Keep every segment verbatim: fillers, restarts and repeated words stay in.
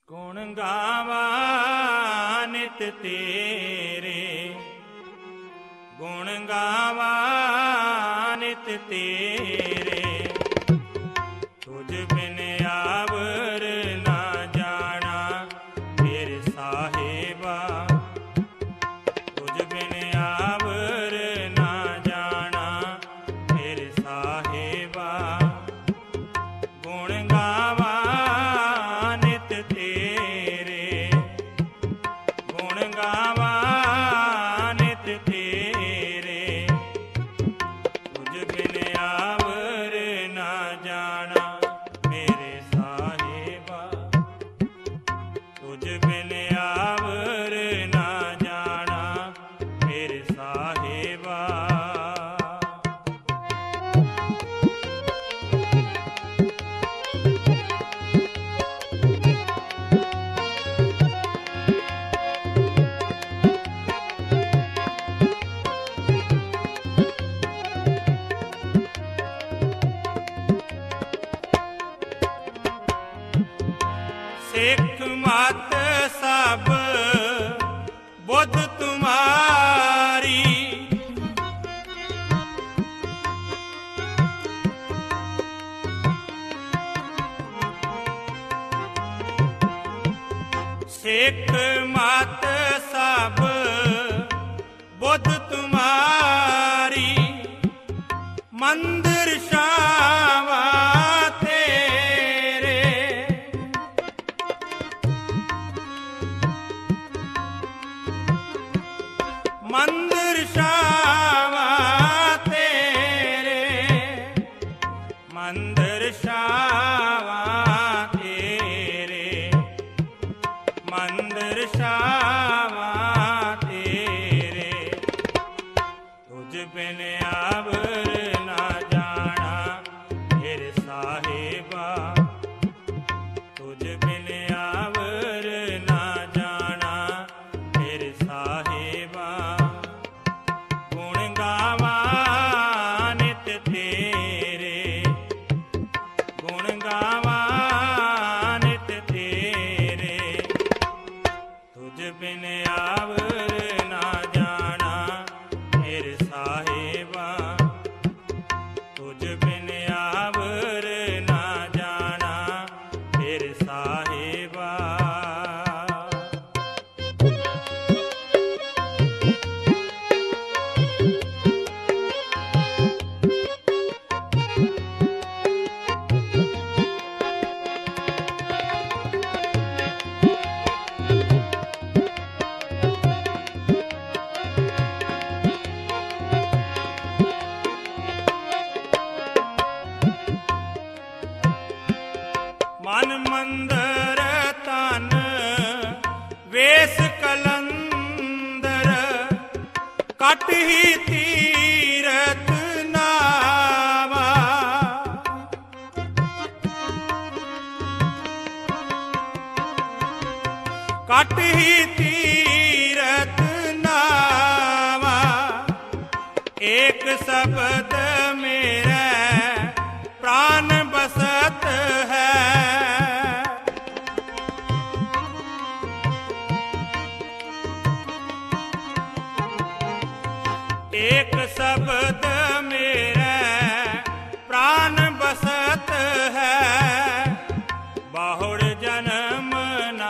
ਗੁਣ ਗਾਵਾ ਨਿਤ ਤੇਰੇ, ਗੁਣ ਗਾਵਾ ਨਿਤ ਤੇਰੇ। ਤੁਝ ਬਿਨ ਆਵਰ ਨਾ ਜਾਣਾ ਮੇਰੇ ਸਾਹਿਬਾ, ਤੁਝ ਬਿਨ ਆਵਰ ਨਾ ਜਾਣਾ ਮੇਰੇ ਸਾਹਿਬਾ। ਗੁਣ ਗਾਵਾ ਨਿਤ ਤੇਰੇ, ਗੁਣ ਗਾਵਾ ਨਿਤ ਤੇਰੇ। ਤੁਝ ਬਿਨ ਆਵਰ ਨਾ ਜਾਣਾ ਮੇਰੇ ਸਾਹਿਬਾ, ਤੁਝ ਬਿਨ ਆਵਰ ਨਾ ਜਾਣਾ ਮੇਰੇ ਸਾਹਿਬਾ। ਸਿੱਖ ਮਤ ਸਭ ਬੁੱਧ ਤੁਮਾਰੀ, ਸਿੱਖ ਮਤ ਸਭ ਬੁੱਧ ਤੁਮਾਰੀ। ਮੰਦਰ ਸ਼ਾਵਾ ਮੰਦਰ ਸ਼ਾਵਾ ਤੇਰੇ, ਮੰਦਰ ਸ਼ਾਵਾ ਤੇਰੇ, ਮੰਦਰ ਸ਼ਾਵਾ ਤੇਰੇ। ਤੁਝ ਬਿਨ ਆਵਰ ਨਾ ਜਾਣਾ ਮੇਰੇ ਸਾਹਿਬਾ, ਤੁਝ ਬਿਨ ਆਵਰ ਨਾ ਜਾਣਾ ਮੇਰੇ ਸਾਹਿਬਾ। ਗੁਣ ਗਾਵਾ ਨਿਤ ਤੇਰੇ, ਗੁਣ ਗਾਵਾ ਨਿਤ ਤੇਰੇ। ਤੁਝ ਬਿਨ ਆਵਰ ਨਾ ਜਾਣਾ ਮੇਰੇ ਸਾਹਿਬਾ, ਤੁਝ ਬਿਨ ਆਵਰ ਨਾ ਜਾਣਾ ਮੇਰੇ ਸਾਹਿਬਾ। ਮਨ ਮੰਦਰ ਤਨ ਵੇਸ ਕਲੰਦਰ, ਕਟ ਹੀ ਤੀਰਥ ਨਾਵਾ। ਕਟ ਹੀ ਤੀਰਥ ਨਾਵਾ। ਏਕ ਸ਼ਬਦ ਮੇਰਾ ਪ੍ਰਾਨ ਬਸਤ ਹੈ, ਏਕ ਸ਼ਬਦ ਮੇਰਾ ਪ੍ਰਾਨ ਬਸਤ ਹੈ। ਬਾਹੁੜ ਜਨਮ ਨਾ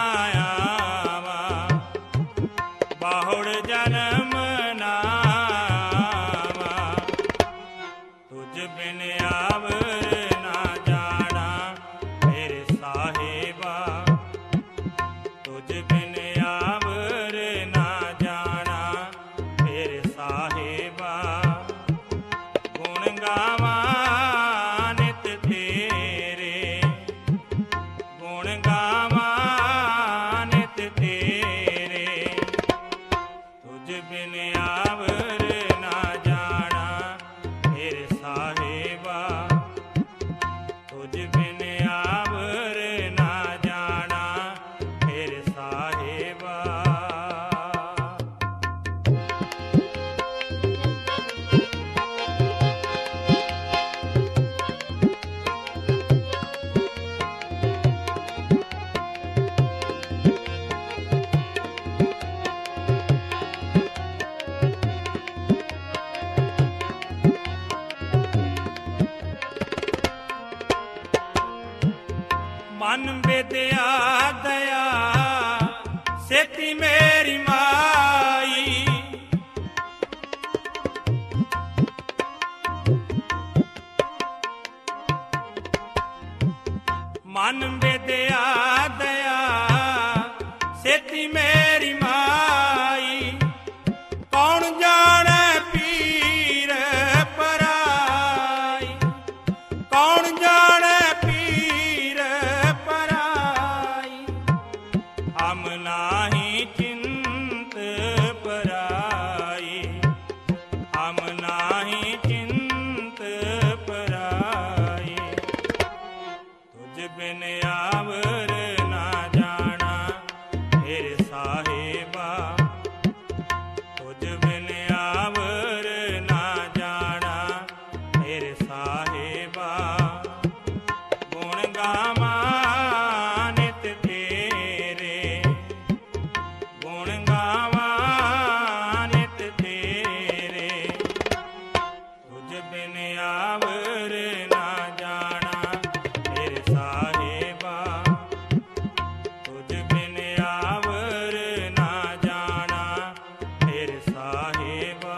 ਆਵਾ, ਬਾਹੁੜ ਜਨਮ ਨਾ ਆਵਾ। ਤੁਝ ਬਿਨ ਆਵਰ ਨਾ ਜਾਣਾ ਮੇਰੇ ਸਾਹਿਬਾ, ਤੁਝ ਬਿਨ ਆਵਰ ਨਾ ਜਾਣਾ ਮੇਰੇ ਸਾਹਿਬਾ। ਗੁਣ ਗਾਵਾ ਨਿਤ ਤੇਰੇ, ਗੁਣ ਗਾਵਾ मन बेदया दया सेती मेरी माई, मन बेदया दया सेती मेरी माई, कौन जाने पीर पराई, कौन जाने पीर पराई, हम नाही चिंत पराई, हम नाही चिंत पराई, तुझ बिन आवर ना जाना मेरे साहिबा, तुझ बिन आवर ना जाना मेरे साहिबा, गुण गावा नित तेरे, गुण गावा नित तेरे, तुझ बिन आवर ना जाना मेरे साहिबा, तुझ बिन आवर ना जाना मेरे साहिबा।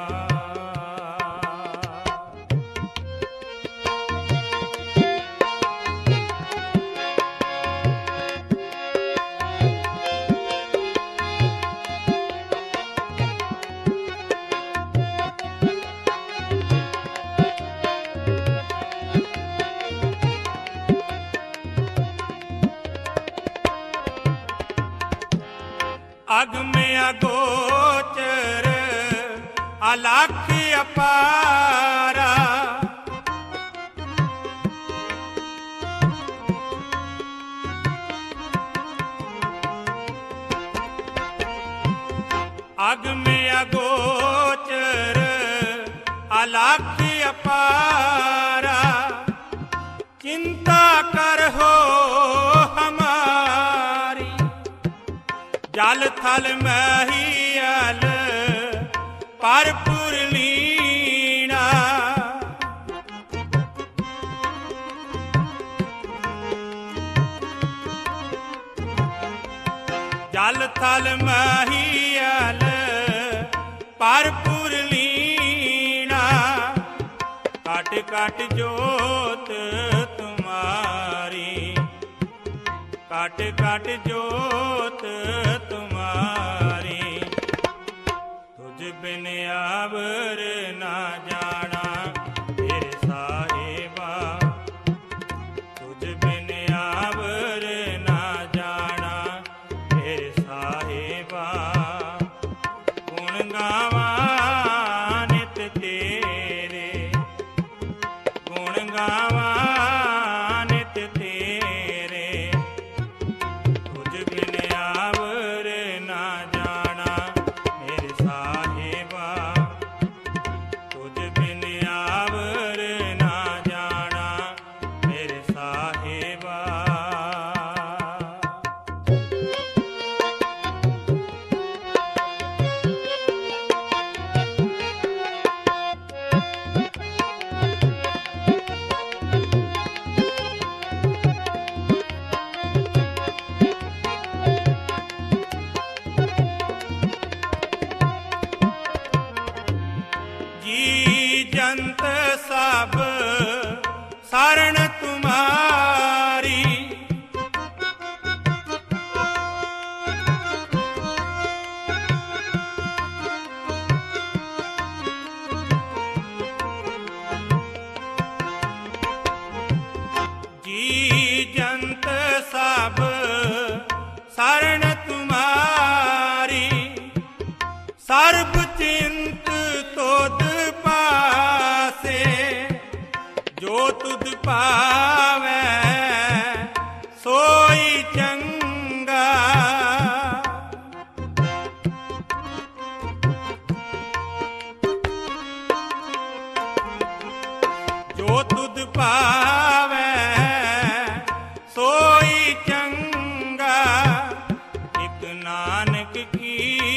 अग में अगोचर अलख अपारा, अग में अगोचर अलख अपारा, चिंता कर हो हमारी, जल थल महियल पर पुरलीना, जल थल महियल पर पुरलीना, काट काट जोत तुम्हारी, काट काट जोत तुम्हारी, तुझ बिन आवर ना जाना मेरे साहिबा, तुझ बिन आवर ना जाना मेरे साहिबा, गुण गावा नित तेरे, गुण गावा नित तेरे, तुझ बिन आवर ना जाना मेरे साहिबा, तुझ बिन आवर ना जाना मेरे साहिबा। जी जंत सब शरण तुम्हारी, जी जंत सब शरण तुम्हारी, सर्ब चिंत तोद पासे, जो तुद पावै सोई चंगा, जो तुद पावै सोई चंगा, एक नानक की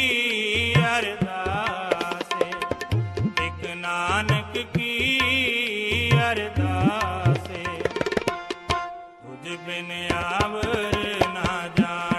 अरदास, एक नानक की अरदास, तुझ बिन ਨਿਆਵਰ ਨਾ ਜਾਣ।